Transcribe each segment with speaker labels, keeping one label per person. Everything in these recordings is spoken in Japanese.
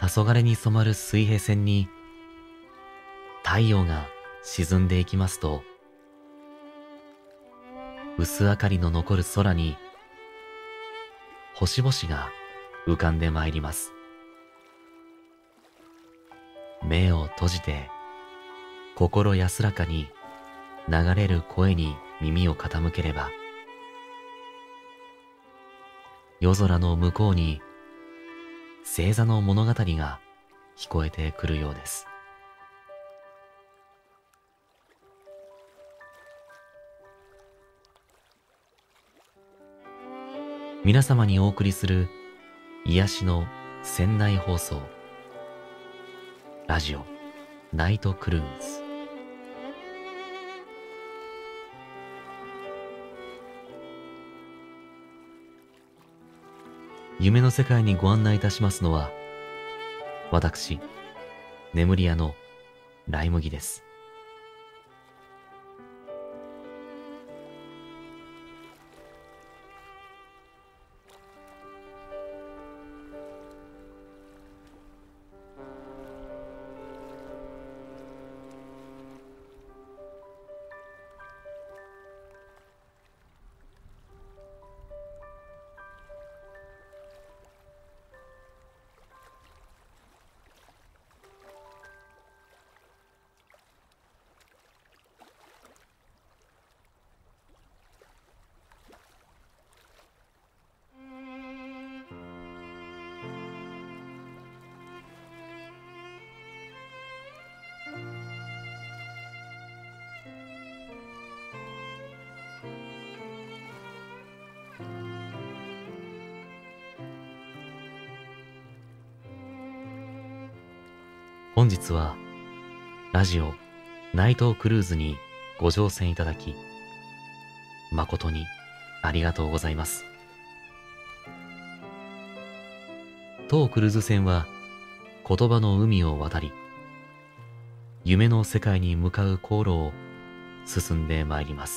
Speaker 1: 黄昏に染まる水平線に太陽が沈んでいきますと、薄明かりの残る空に星々が浮かんでまいります。目を閉じて心安らかに流れる声に耳を傾ければ、夜空の向こうに星座の物語が聞こえてくるようです。皆様にお送りする癒しの船内放送、ラジオナイトクルーズ。夢の世界にご案内いたしますのは、私、眠り屋のライ麦です。本日はラジオナイトクルーズにご乗船いただき、誠にありがとうございます。当クルーズ船は言葉の海を渡り、夢の世界に向かう航路を進んでまいります。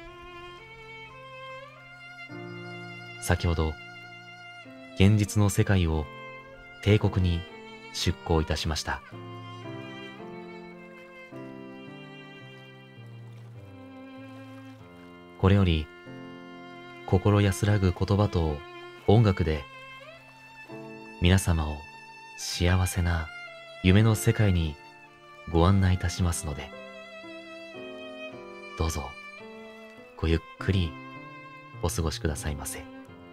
Speaker 1: 先ほど現実の世界を帝国に出港いたしました。これより心安らぐ言葉と音楽で皆様を幸せな夢の世界にご案内いたしますので、どうぞごゆっくりお過ごしくださいませ。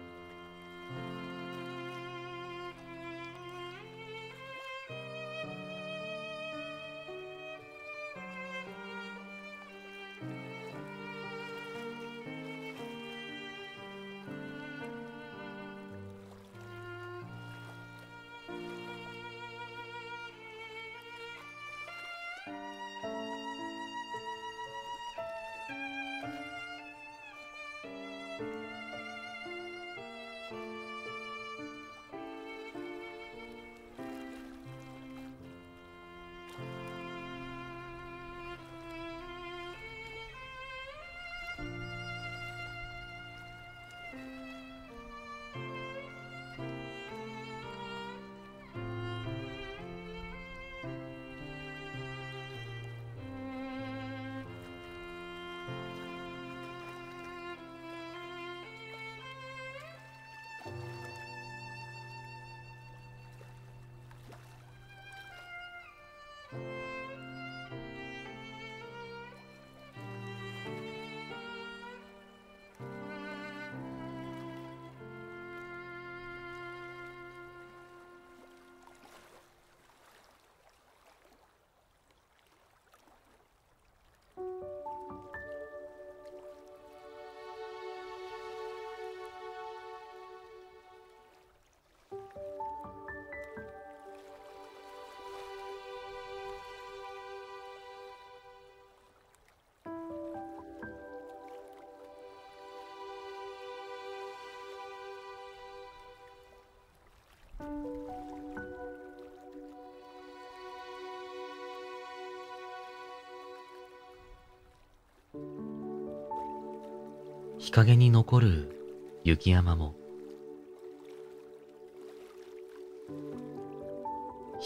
Speaker 1: 日陰に残る雪山も、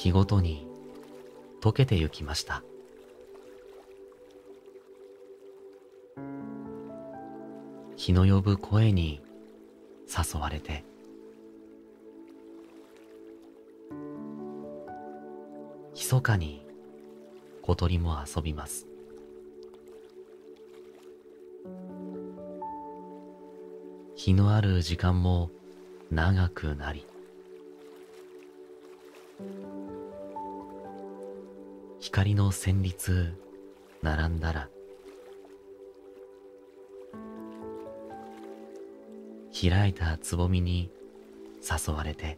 Speaker 1: 日ごとに溶けてゆきました。日の呼ぶ声に誘われて、密かに小鳥も遊びます。日のある時間も長くなり、光の旋律並んだら、開いたつぼみに誘われて、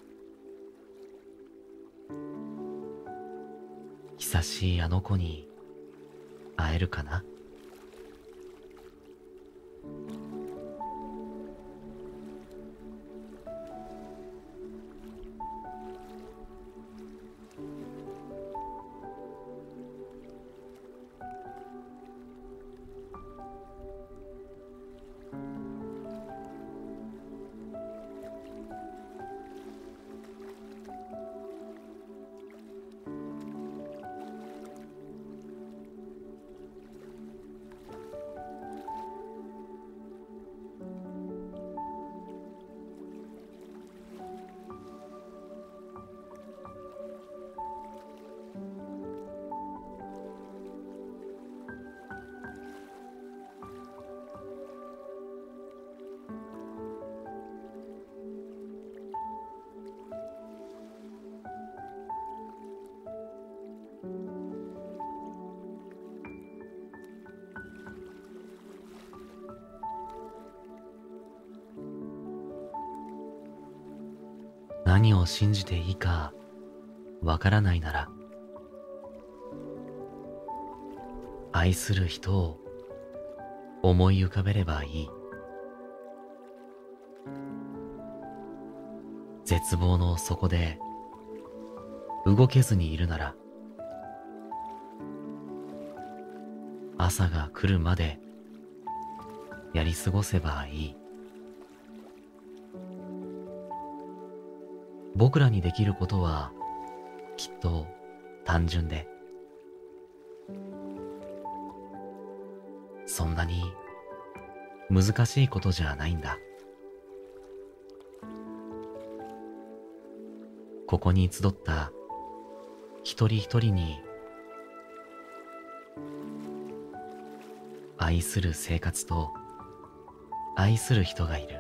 Speaker 1: 久しいあの子に会えるかな。何を信じていいかわからないなら、愛する人を思い浮かべればいい。絶望の底で動けずにいるなら、朝が来るまでやり過ごせばいい。僕らにできることはきっと単純で、そんなに難しいことじゃないんだ。ここに集った一人一人に愛する生活と愛する人がいる。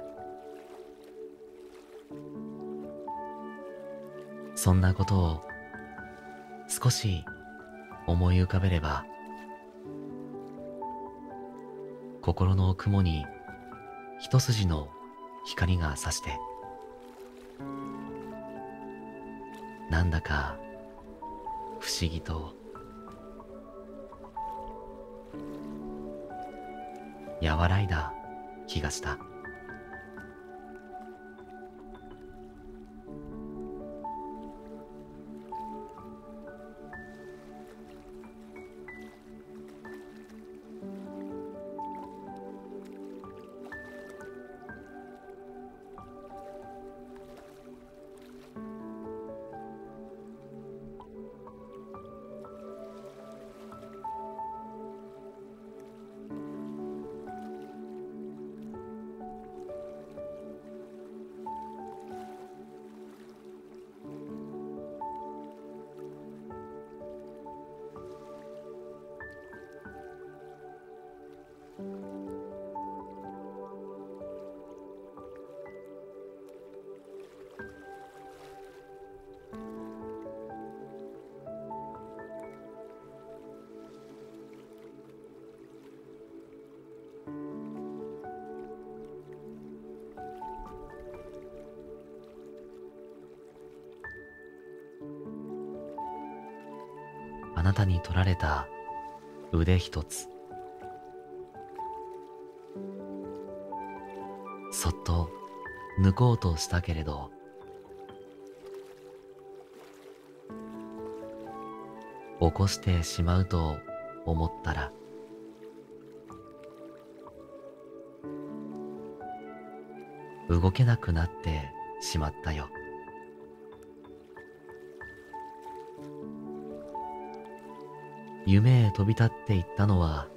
Speaker 1: そんなことを少し思い浮かべれば、心の雲に一筋の光が差して、なんだか不思議と和らいだ気がした。あなたに取られた腕一つ、そっと抜こうとしたけれど、起こしてしまうと思ったら、動けなくなってしまったよ。 夢へ飛び立っていったのは、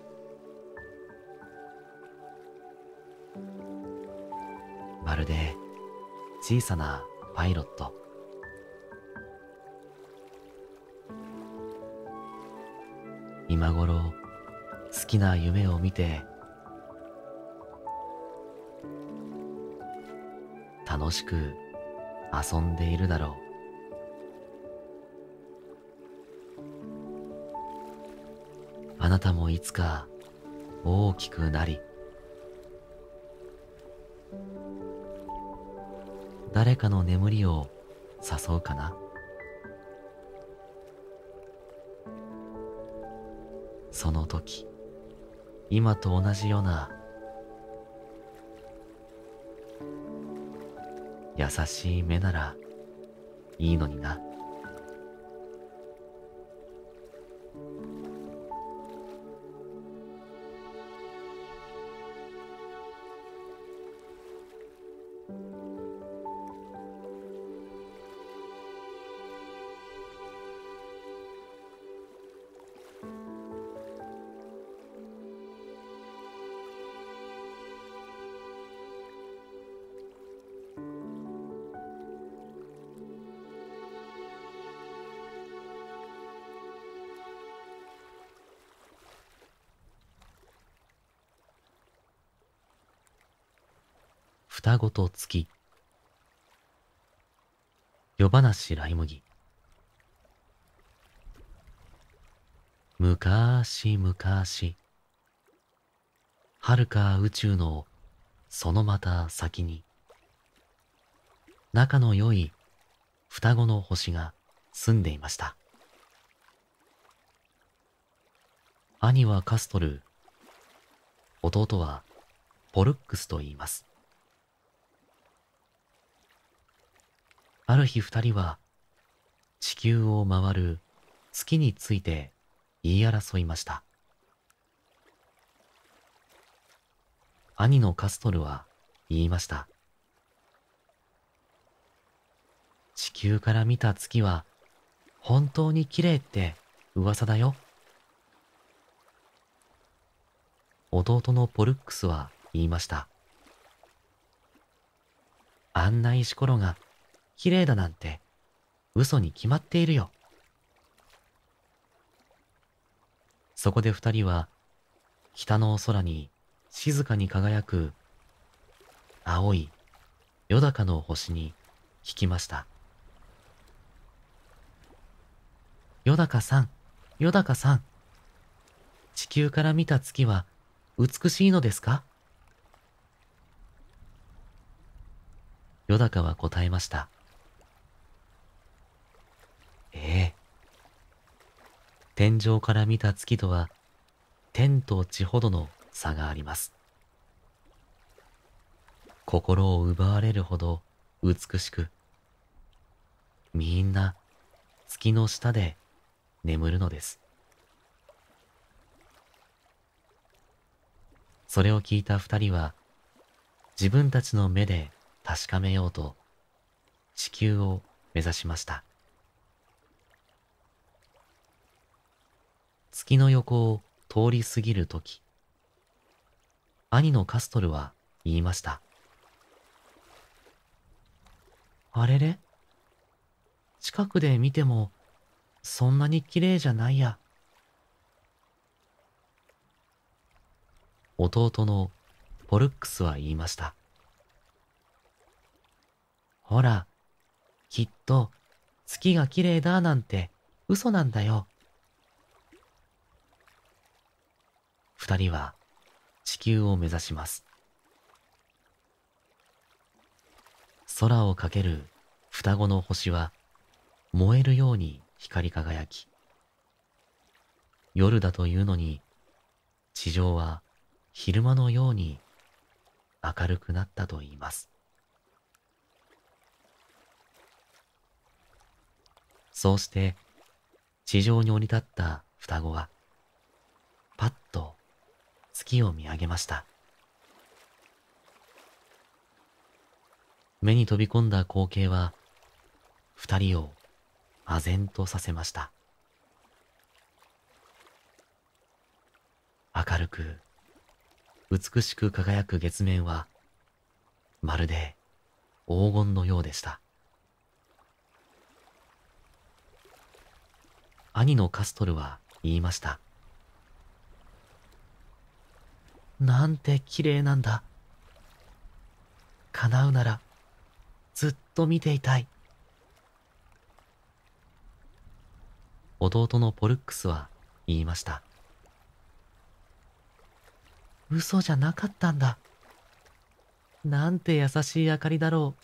Speaker 1: まるで小さなパイロット。今頃好きな夢を見て楽しく遊んでいるだろう。あなたもいつか大きくなり、誰かの眠りを誘うかな。その時、今と同じような優しい目ならいいのにな。双子と月。夜話ライ麦。むかーしむかーし、遥か宇宙のそのまた先に、仲の良い双子の星が住んでいました。兄はカストル、弟はポルックスと言います。ある日二人は地球を回る月について言い争いました。兄のカストルは言いました。地球から見た月は本当に綺麗って噂だよ。弟のポルックスは言いました。あんな石ころが綺麗だなんて嘘に決まっているよ。そこで二人は北の空に静かに輝く青いよだかの星に聞きました。よだかさん、よだかさん、地球から見た月は美しいのですか？よだかは答えました。ええ。天井から見た月とは天と地ほどの差があります。心を奪われるほど美しく、みんな月の下で眠るのです。それを聞いた二人は自分たちの目で確かめようと地球を目指しました。月の横を通り過ぎるとき、兄のカストルは言いました。あれれ、近くで見てもそんなに綺麗じゃないや。弟のポルックスは言いました。ほら、きっと月が綺麗だなんて嘘なんだよ。二人は地球を目指します。空をかける双子の星は燃えるように光り輝き、夜だというのに地上は昼間のように明るくなったと言います。そうして地上に降り立った双子はパッと月を見上げました。目に飛び込んだ光景は二人を唖然とさせました。 明るく、美しく輝く月面は、まるで黄金のようでした。兄のカストルは言いました。なんて綺麗なんだ。叶うなら、ずっと見ていたい。弟のポルックスは言いました。嘘じゃなかったんだ。なんて優しい明かりだろう。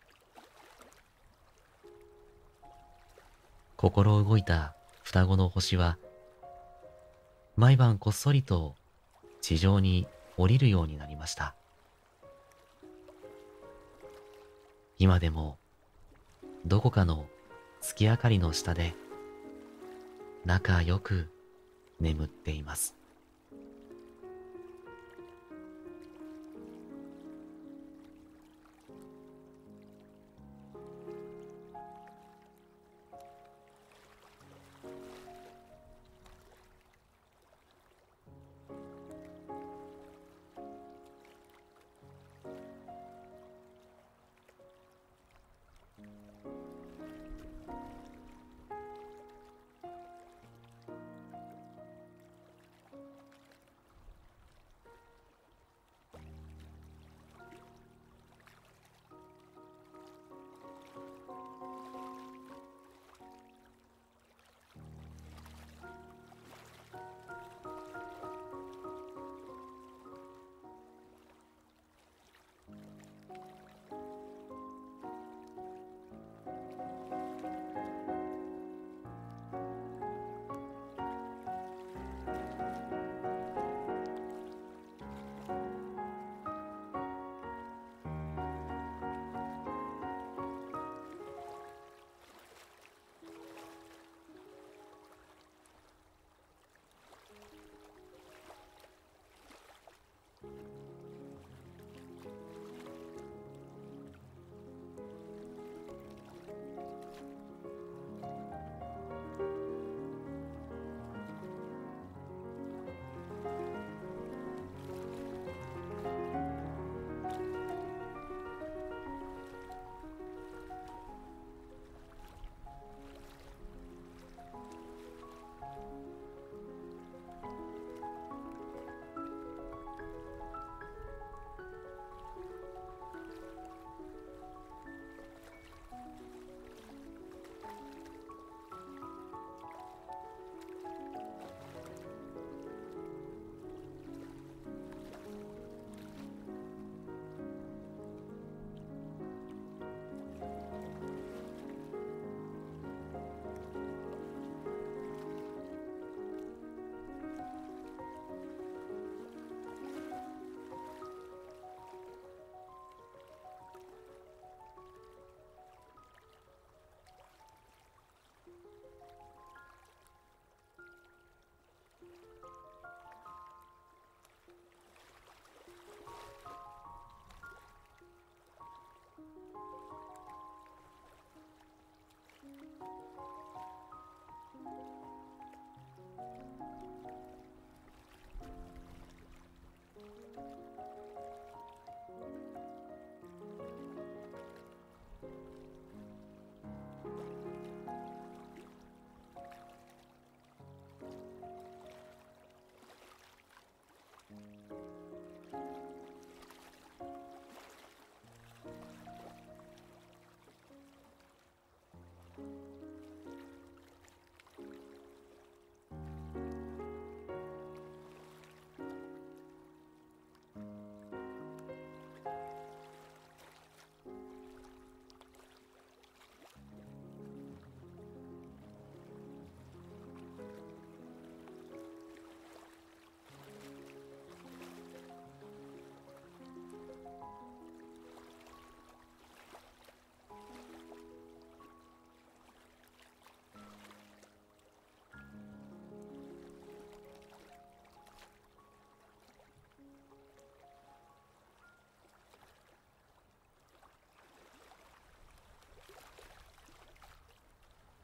Speaker 1: 心動いた双子の星は、毎晩こっそりと地上に降りるようになりました。今でもどこかの月明かりの下で仲良く眠っています。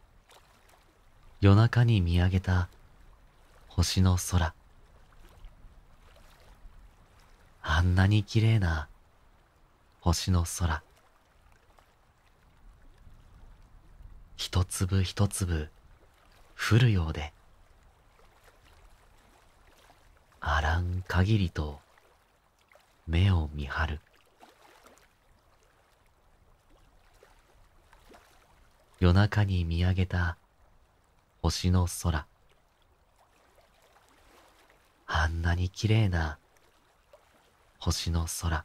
Speaker 1: 夜中に見上げた星の空。 あんなに綺麗な星の空、一粒一粒降るようで、あらん限りと目を見張る。夜中に見上げた星の空、あんなに綺麗な星の空。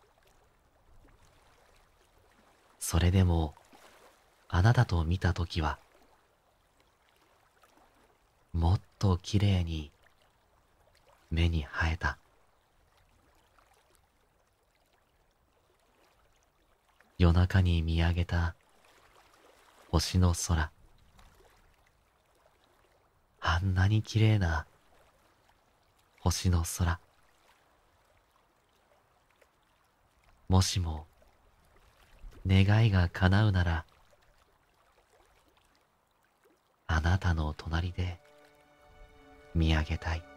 Speaker 1: それでもあなたと見たときは、もっと綺麗に目に生えた。夜中に見上げた星の空、あんなに綺麗な星の空。もしも願いが叶うなら、あなたの隣で見上げたい。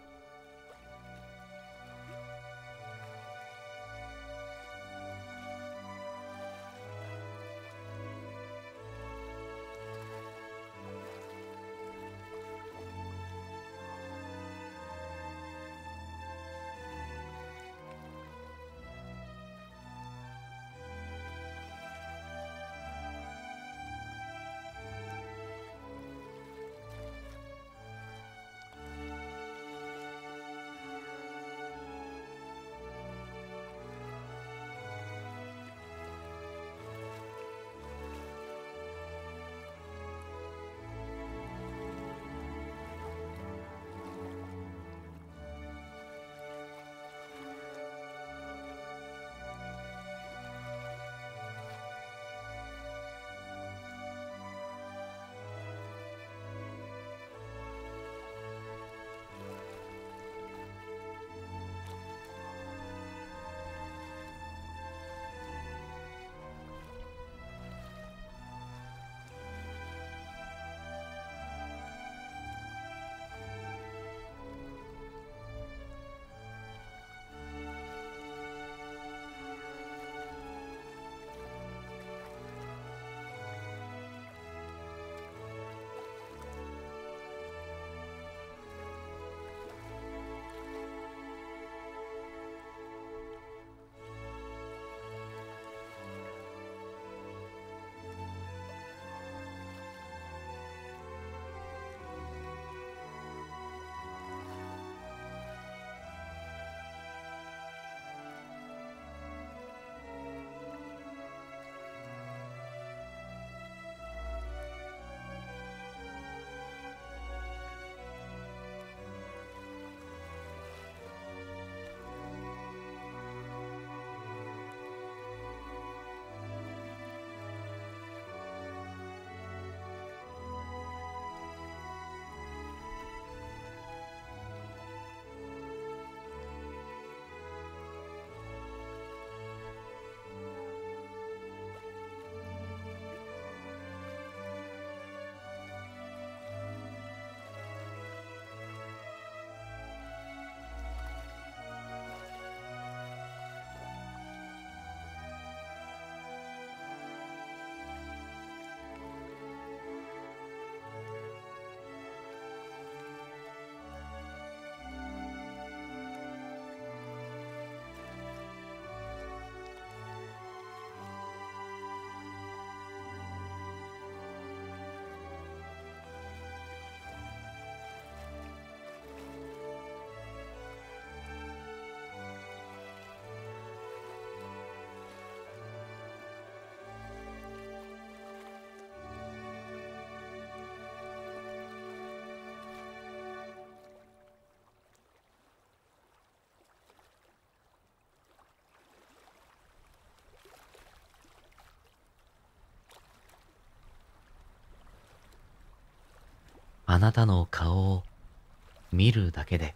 Speaker 1: あなたの顔を見るだけで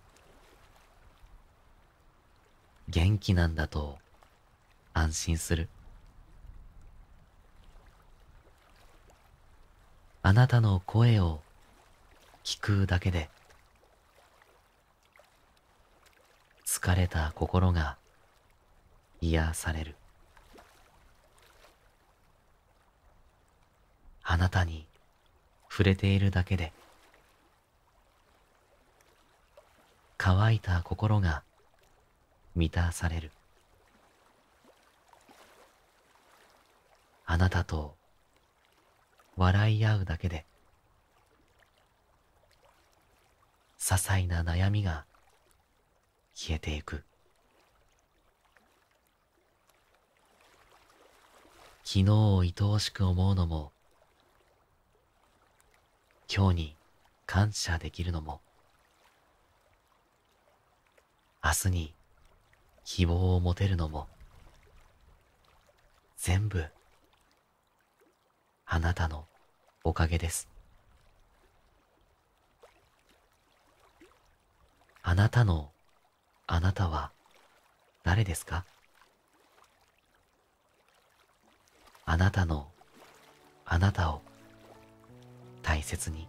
Speaker 1: 元気なんだと安心する。あなたの声を聞くだけで疲れた心が癒される。あなたに触れているだけで乾いた心が満たされる。あなたと笑い合うだけで些細な悩みが消えていく。昨日を愛おしく思うのも、今日に感謝できるのも、明日に希望を持てるのも、全部あなたのおかげです。あなたのあなたは誰ですか？あなたのあなたを大切に。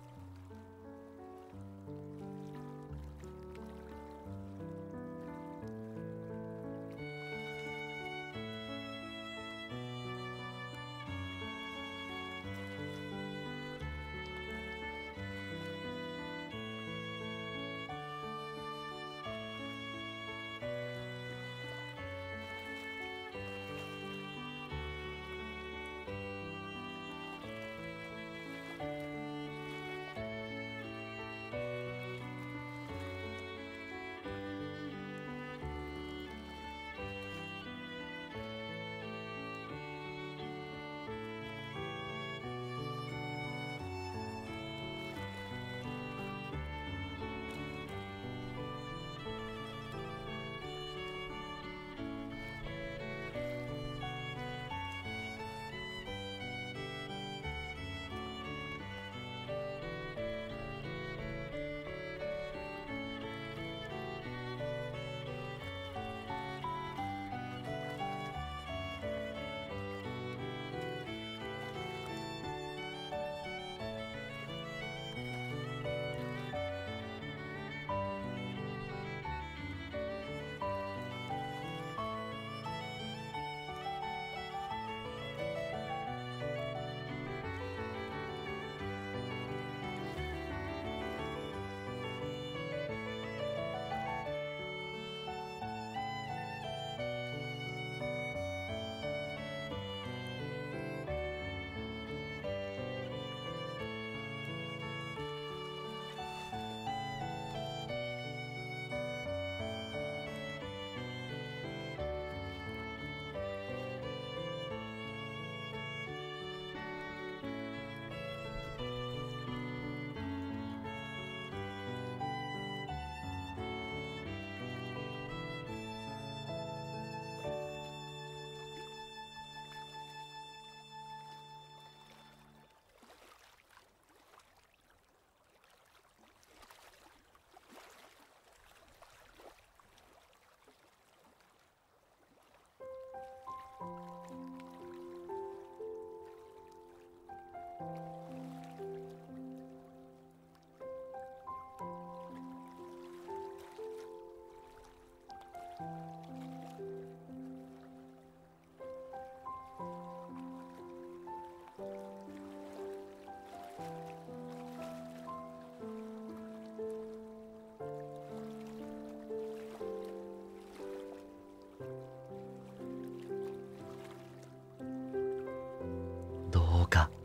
Speaker 1: どうか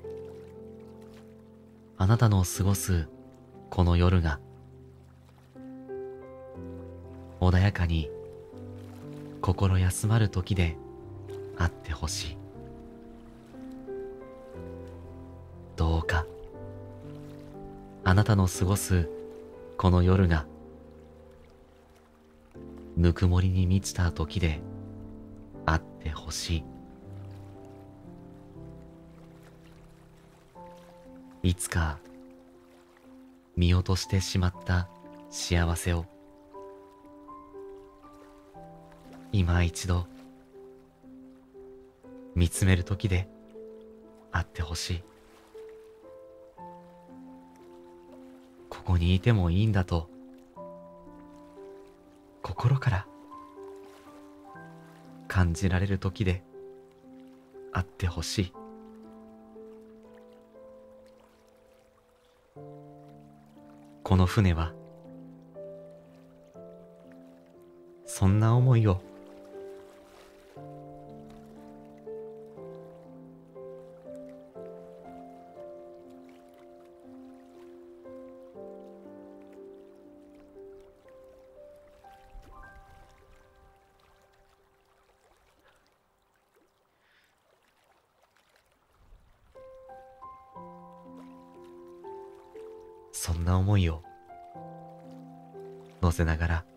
Speaker 1: あなたの過ごすこの夜が穏やかに心休まる時であってほしい。どうかあなたの過ごすこの夜がぬくもりに満ちた時であってほしい。いつか見落としてしまった幸せを今一度見つめる時であってほしい。ここにいてもいいんだと心から感じられる時であってほしい。この船はそんな思いをそんな思いを乗せながら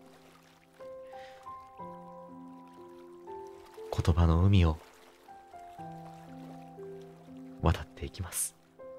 Speaker 1: 言葉の海を渡っていきます。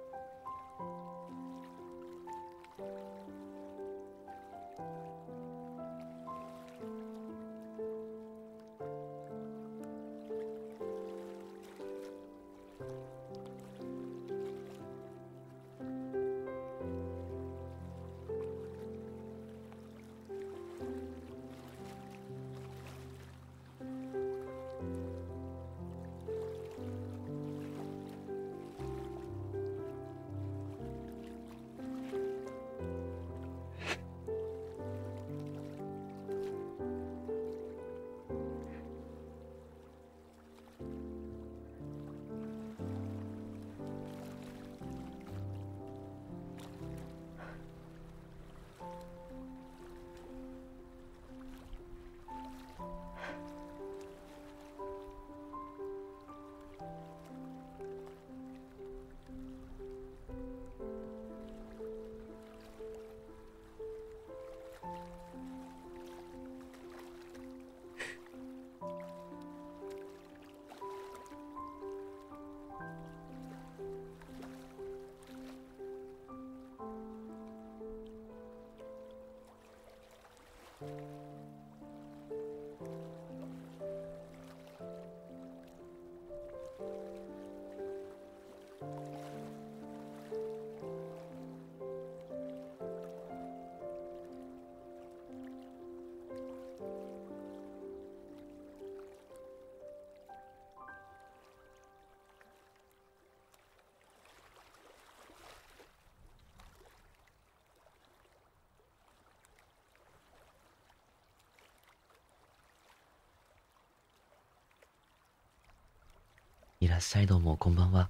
Speaker 1: いらっしゃい、どうもこんばんは。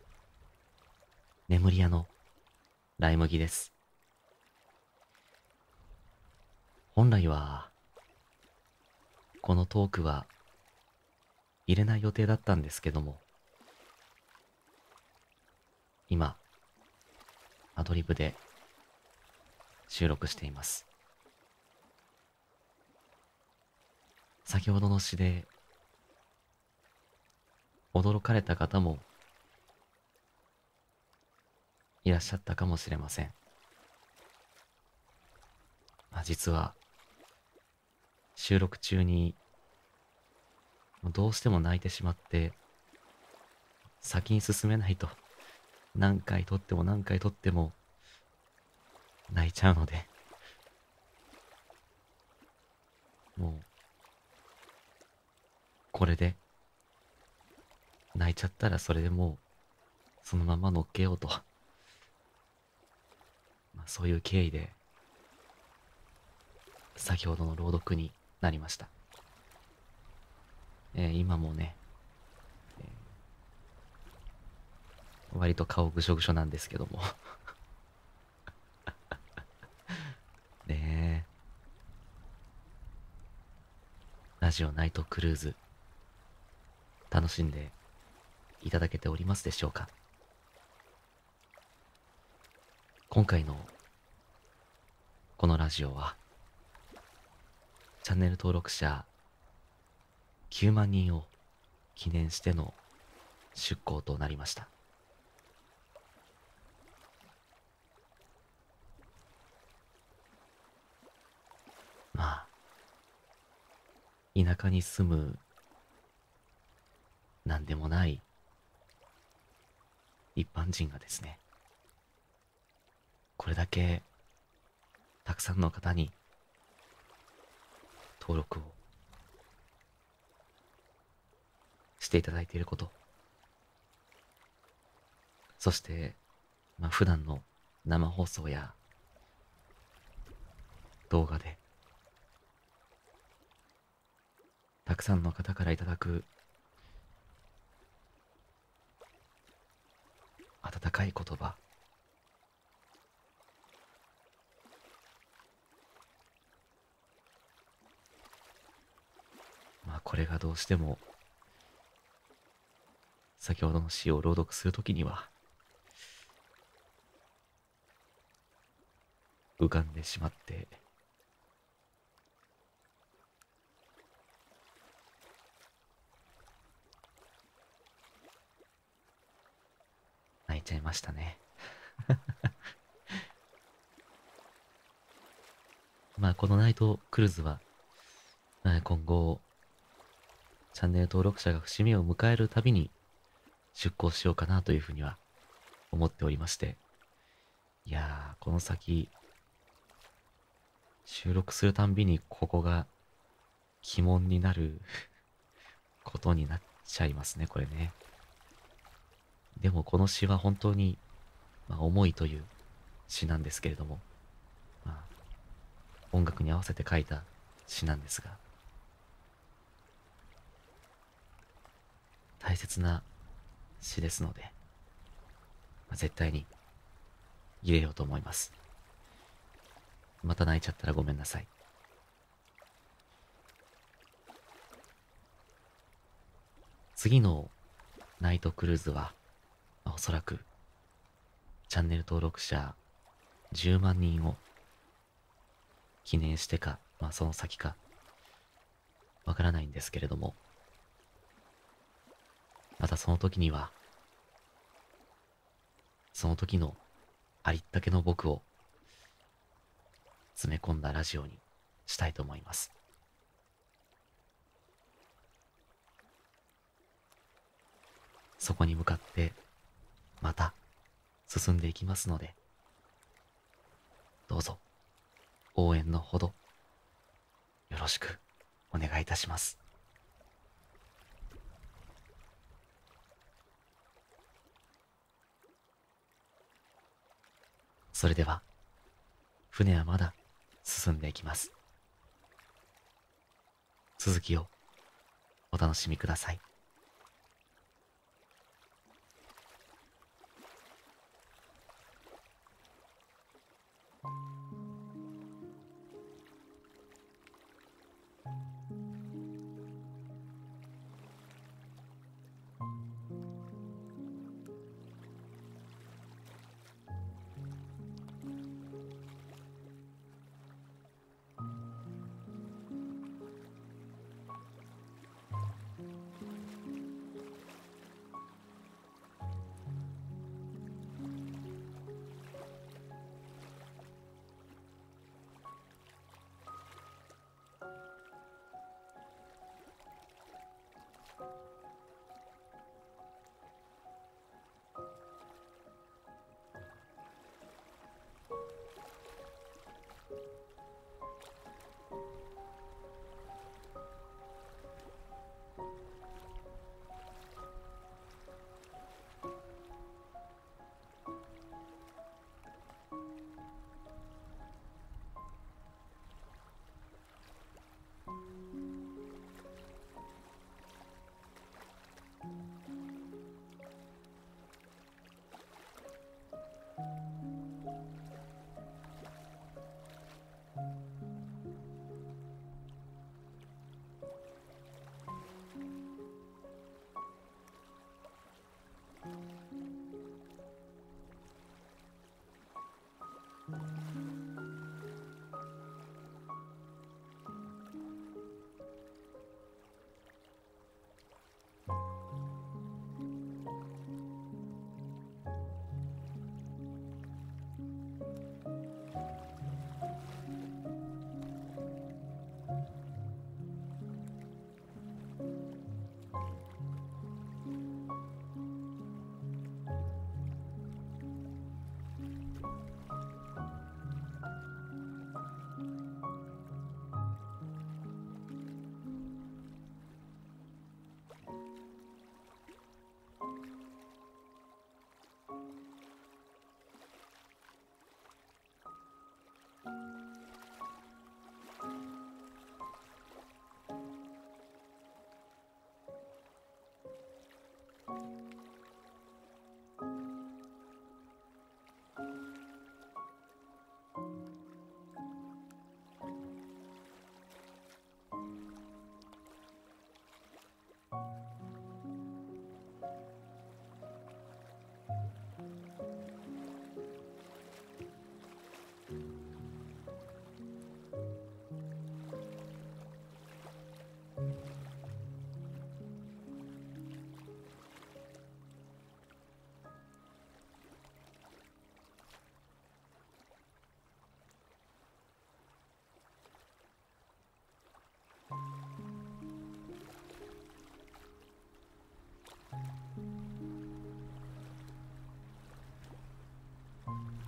Speaker 1: 眠り屋のライ麦です。本来はこのトークは入れない予定だったんですけども、今アドリブで収録しています。先ほどの詩で驚かれた方もいらっしゃったかもしれません。実は収録中にどうしても泣いてしまって先に進めないと、何回撮っても何回撮っても泣いちゃうので、もうこれで泣いちゃったらそれでもうそのまま乗っけようと、そういう経緯で先ほどの朗読になりました。今もね、割と顔ぐしょぐしょなんですけどもねえ、ラジオナイトクルーズ楽しんでいただけておりますでしょうか。今回のこのラジオはチャンネル登録者9万人を記念しての出稿となりました。田舎に住むなんでもない一般人がですね、これだけたくさんの方に登録をしていただいていること、そして、普段の生放送や動画で、たくさんの方からいただく温かい言葉、これがどうしても先ほどの詩を朗読するときには浮かんでしまって泣いちゃいましたね。このナイトクルーズは、今後チャンネル登録者が節目を迎えるたびに出稿しようかなというふうには思っておりまして、いやー、この先収録するたんびにここが鬼門になることになっちゃいますね、これね。でもこの詩は本当に、思いという詩なんですけれども、まあ、音楽に合わせて書いた詩なんですが、大切な詩ですので、絶対に入れようと思います。また泣いちゃったらごめんなさい。次のナイトクルーズは、おそらくチャンネル登録者10万人を記念してか、その先かわからないんですけれども、またその時にはその時のありったけの僕を詰め込んだラジオにしたいと思います。そこに向かってまた進んでいきますので、どうぞ応援のほどよろしくお願いいたします。それでは船はまだ進んでいきます。続きをお楽しみください。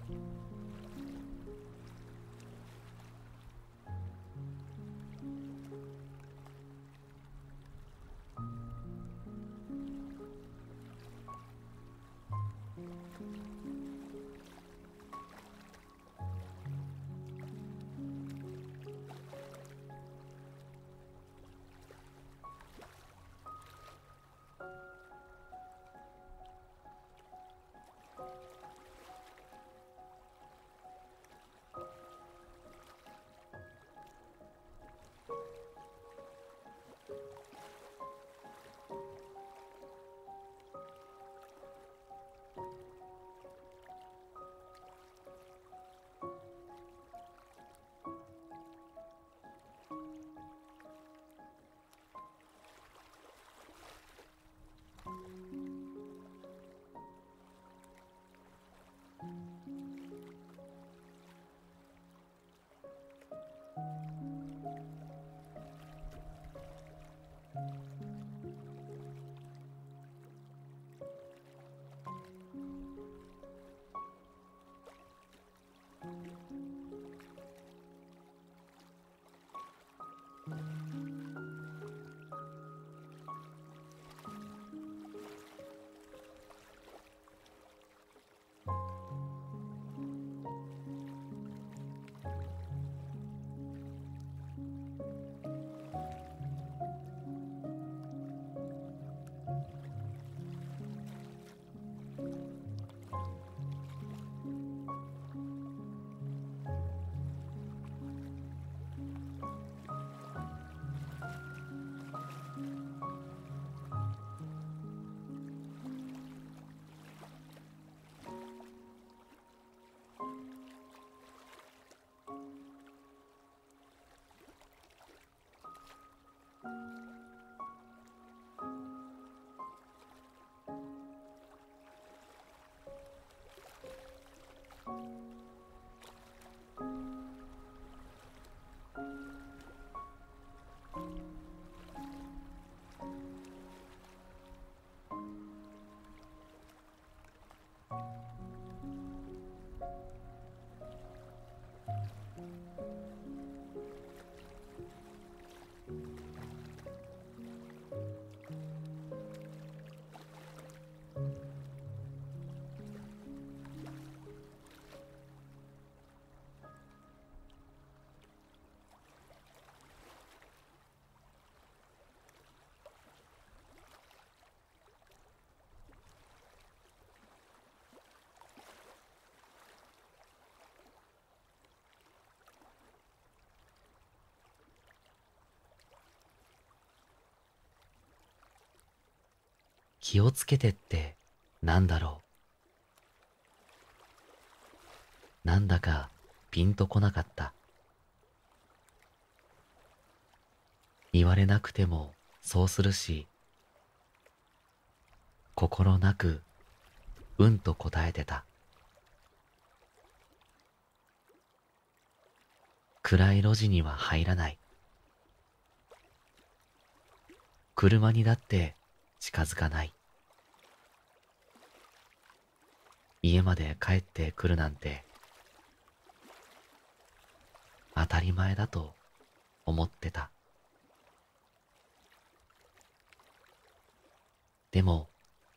Speaker 1: 気をつけてってなんだろう。なんだかピンとこなかった。言われなくてもそうするし、心なくうんと答えてた。暗い路地には入らない。車にだって近づかない。家まで帰ってくるなんて当たり前だと思ってた。でも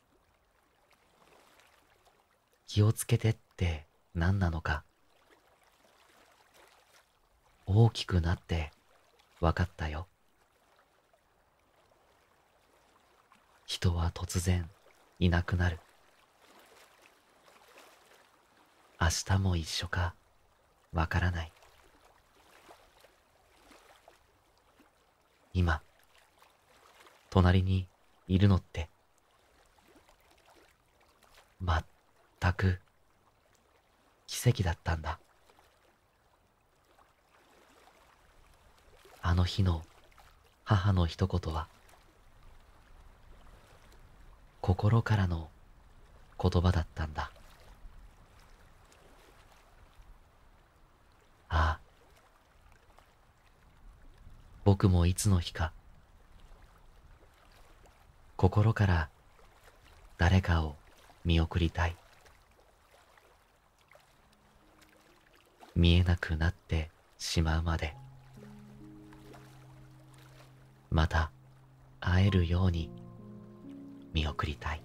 Speaker 1: 気をつけてって何なのか大きくなってわかったよ。人は突然いなくなる。明日も一緒かわからない。今隣にいるのって全く奇跡だったんだ。あの日の母の一言は心からの言葉だったんだ。ああ、僕もいつの日か心から誰かを見送りたい。 見えなくなってしまうまで、また会えるように見送りたい。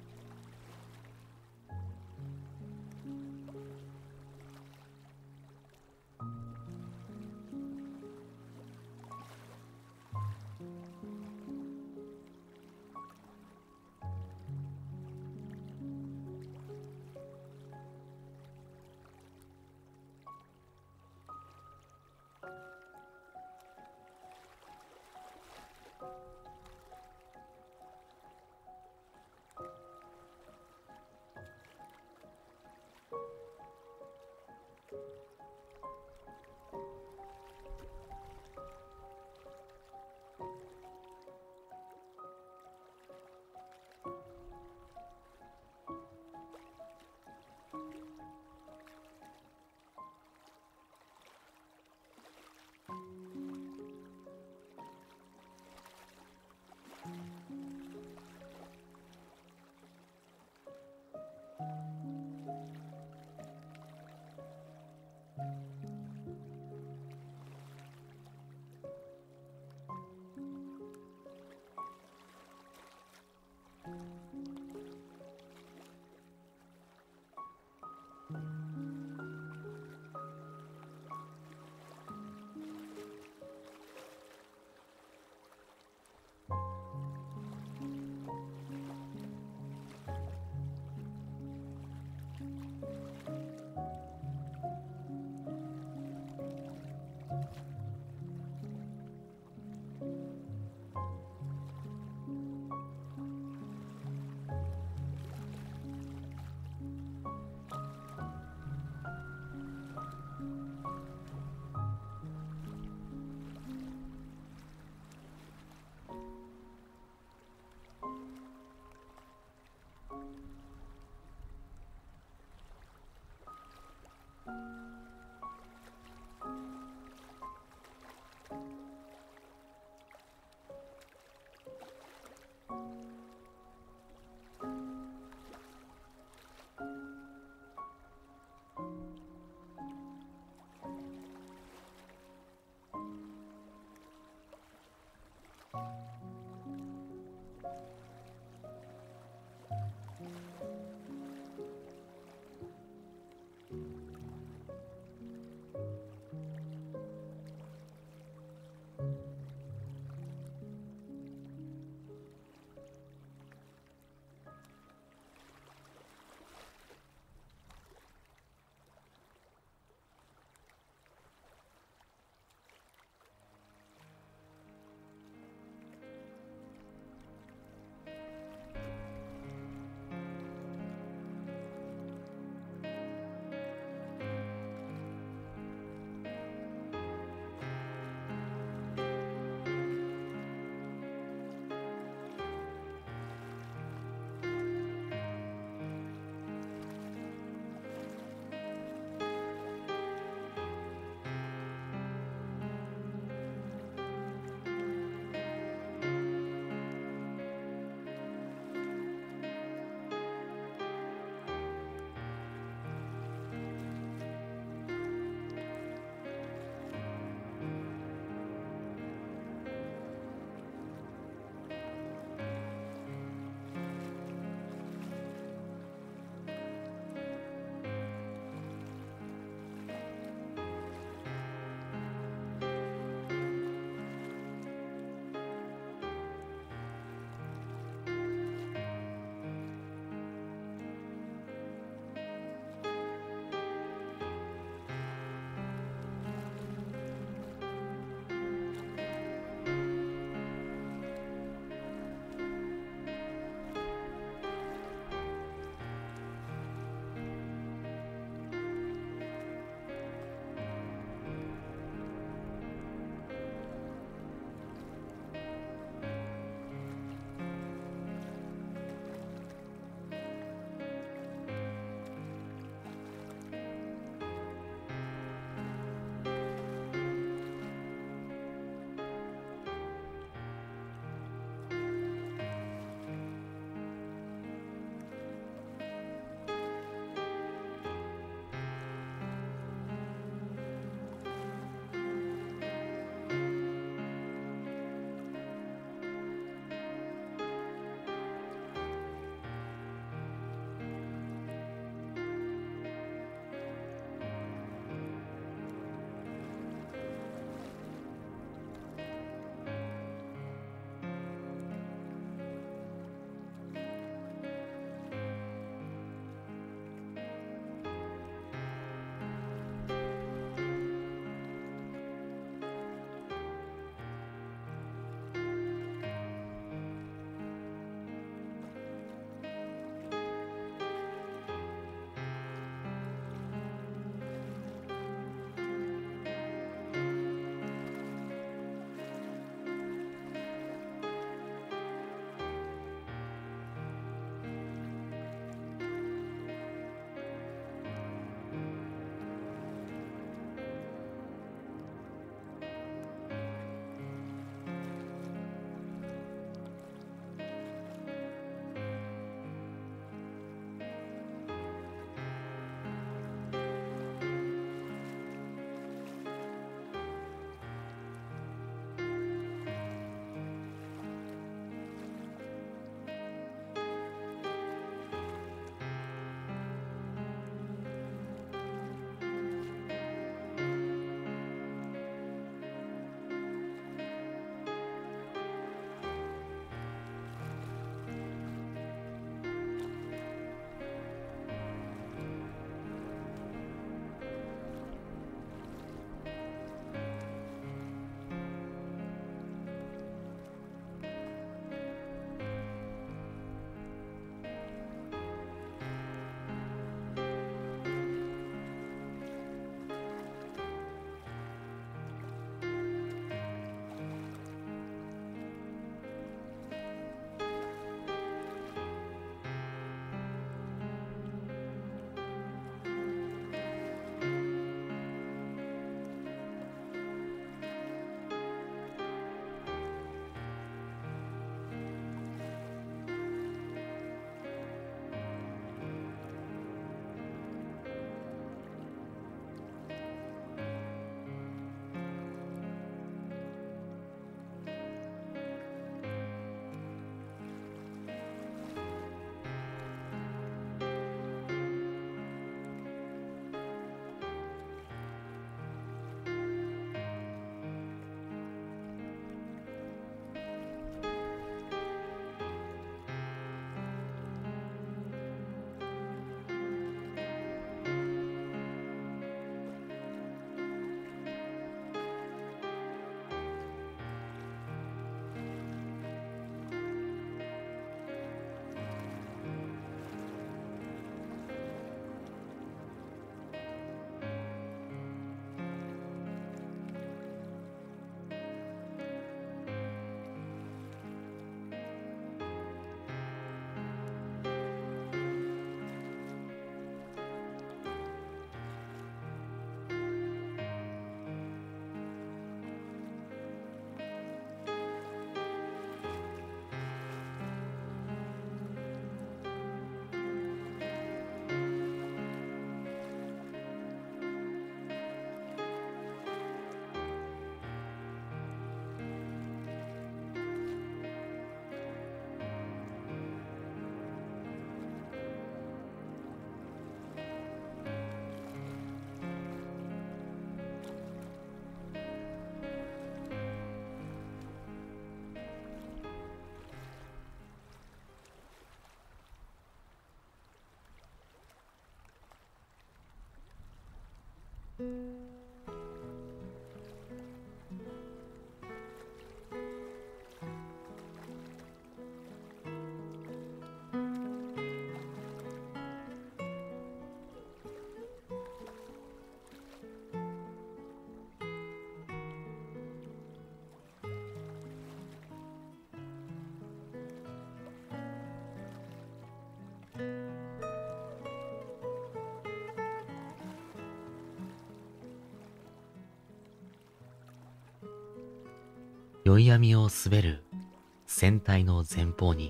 Speaker 1: 宵闇を滑る船体の前方に、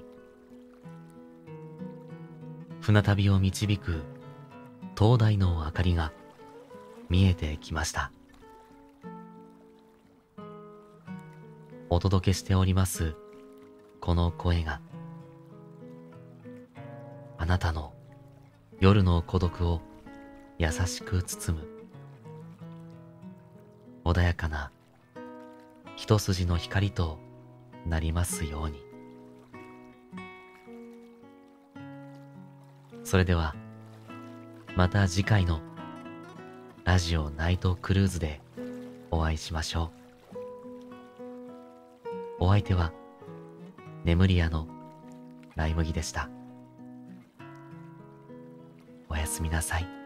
Speaker 1: 船旅を導く灯台の明かりが見えてきました。お届けしておりますこの声が、あなたの夜の孤独を優しく包む穏やかな一筋の光となりますように。それではまた次回のラジオナイトクルーズでお会いしましょう。お相手は眠り屋のライ麦でした。おやすみなさい。